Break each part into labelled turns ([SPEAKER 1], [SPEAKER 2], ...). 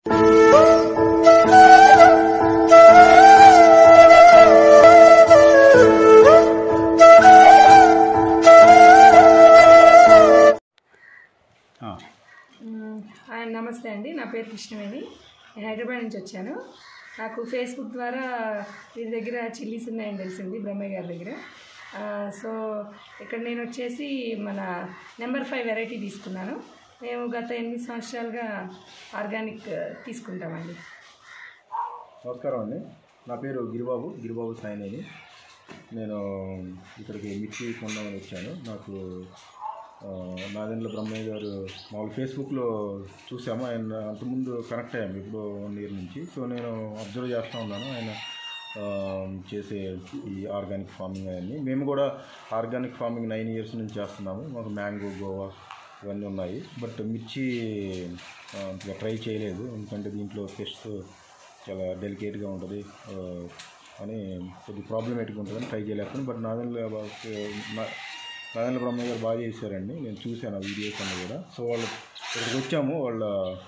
[SPEAKER 1] నమస్తే అండి, నా పేరు కృష్ణవేణి. నేను హైదరాబాద్ నుంచి వచ్చాను. నాకు ఫేస్బుక్ ద్వారా వీరి దగ్గర చిల్లీస్ ఉన్నాయని తెలిసింది, బ్రహ్మయ్య గారి దగ్గర. సో ఇక్కడ నేను వచ్చేసి మన నెంబర్ 5 వెరైటీ తీసుకున్నాను. మేము గత 8 సంవత్సరాలుగా ఆర్గానిక్ తీసుకుంటామండి.
[SPEAKER 2] నమస్కారం అండి, నా పేరు గిరిబాబు సాయినేని. నేను ఇక్కడికి మిర్చి కొందామని వచ్చాను. నాకు నాదెండ్ల బ్రహ్మయ్య గారు మామూలు ఫేస్బుక్లో చూసాము. ఆయన అంతకుముందు కనెక్ట్ అయ్యాము ఇప్పుడు 1 ఇయర్ నుంచి. సో నేను అబ్జర్వ్ చేస్తూ ఉన్నాను ఆయన చేసే ఈ ఆర్గానిక్ ఫార్మింగ్ అవన్నీ. మేము కూడా ఆర్గానిక్ ఫార్మింగ్ 9 ఇయర్స్ నుంచి చేస్తున్నాము. మాకు మ్యాంగో, గోవా ఇవన్నీ ఉన్నాయి. బట్ మిర్చి ట్రై చేయలేదు, ఎందుకంటే దీంట్లో పెస్ట్ చాలా డెలికేట్గా ఉంటుంది అని, కొద్ది ప్రాబ్లమేటిక్గా ఉంటుందని ట్రై చేయలేకపోయింది. బట్ నాదెండ్ల బ్రహ్మయ్య గారు బాగా చేశారండి. నేను చూశాను ఆ వీడియోస్ అన్నీ కూడా. సో వాళ్ళు ఇక్కడికి వచ్చాము, వాళ్ళ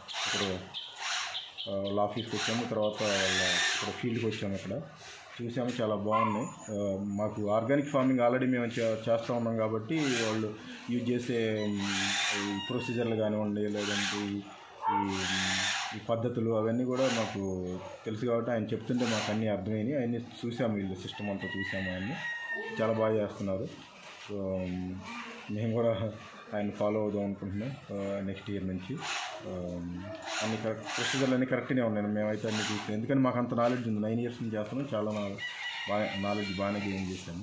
[SPEAKER 2] ఆఫీస్కి వచ్చాము, తర్వాత ఇక్కడ ఫీల్డ్కి వచ్చాము. ఇక్కడ చూసాము, చాలా బాగున్నాయి. మాకు ఆర్గానిక్ ఫార్మింగ్ ఆల్రెడీ మేము చేస్తూ ఉన్నాం కాబట్టి వాళ్ళు యూజ్ చేసే ఈ ప్రొసీజర్లు కానివ్వండి, లేదంటే ఈ పద్ధతులు అవన్నీ కూడా మాకు తెలుసు కాబట్టి ఆయన చెప్తుంటే మాకు అన్నీ అర్థమైనాయి. అవన్నీ చూసాము, వీళ్ళు సిస్టమ్ అంతా చూసాము. ఆయన్ని చాలా బాగా చేస్తున్నారు. సో మేము కూడా ఆయన ఫాలో అవుదాం అనుకుంటున్నాం నెక్స్ట్ ఇయర్ నుంచి. అన్ని ప్రొసీజర్లు అన్నీ కరెక్ట్గానే ఉన్నాయి. మేమైతే అన్ని చూసాం, ఎందుకంటే మాకు అంత నాలెడ్జ్ ఉంది. 9 ఇయర్స్ నుంచి చేస్తున్నాం, చాలా నాలెడ్జ్ బాగానే గెయిన్ చేశాము.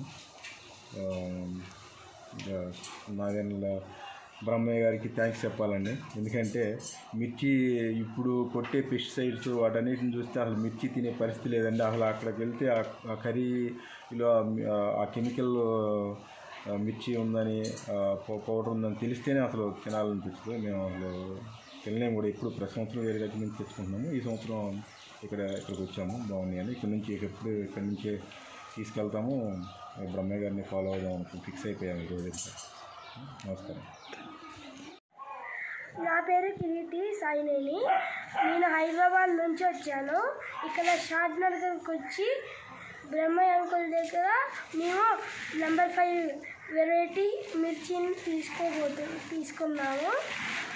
[SPEAKER 2] నాదెండ్ల బ్రహ్మయ్య గారికి థ్యాంక్స్ చెప్పాలండి, ఎందుకంటే మిర్చి ఇప్పుడు కొట్టే పెస్టిసైడ్స్ వాటన్నిటిని చూస్తే అసలు మిర్చి తినే పరిస్థితి లేదండి. అసలు అక్కడికి వెళ్తే ఆ కర్రీలో ఆ కెమికల్ మిర్చి ఉందని, పౌడర్ ఉందని తెలిస్తేనే అసలు తినాలనిపిస్తుంది. మేము అసలు తినలేము కూడా. ఇప్పుడు ప్రతి సంవత్సరం వేరే దగ్గర నుంచి తెచ్చుకుంటున్నాము. ఈ సంవత్సరం ఇక్కడికి వచ్చాము, బాగున్నాయని. ఇక్కడి నుంచే తీసుకెళ్తాము. బ్రహ్మయ్య గారిని ఫాలో అవుదాం అనుకుని ఫిక్స్ అయిపోయాము ఈరోజు. నమస్కారం.
[SPEAKER 3] నా పేరు కిరీటి సాయినేని. నేను హైదరాబాద్ నుంచి వచ్చాను. ఇక్కడ షాద్ నగర్కి వచ్చి బ్రహ్మయ్య అంకుల్ దగ్గర మేము నెంబర్ 5 వెరైటీ మిర్చిని తీసుకున్నాము.